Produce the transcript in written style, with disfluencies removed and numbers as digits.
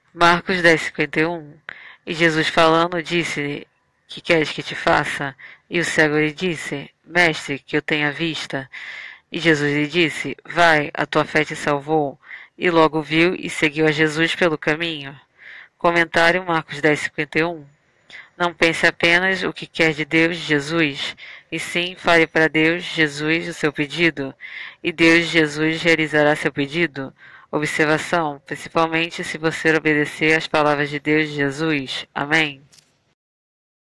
Marcos 10:51. E Jesus falando, disse-lhe: Que queres que te faça? E o cego lhe disse: Mestre, que eu tenha vista. E Jesus lhe disse: Vai, a tua fé te salvou. E logo viu e seguiu a Jesus pelo caminho. Comentário Marcos 10:51. Não pense apenas o que quer de Deus, Jesus, e sim fale para Deus, Jesus, o seu pedido, e Deus, Jesus, realizará seu pedido. Observação: principalmente se você obedecer às palavras de Deus, Jesus. Amém.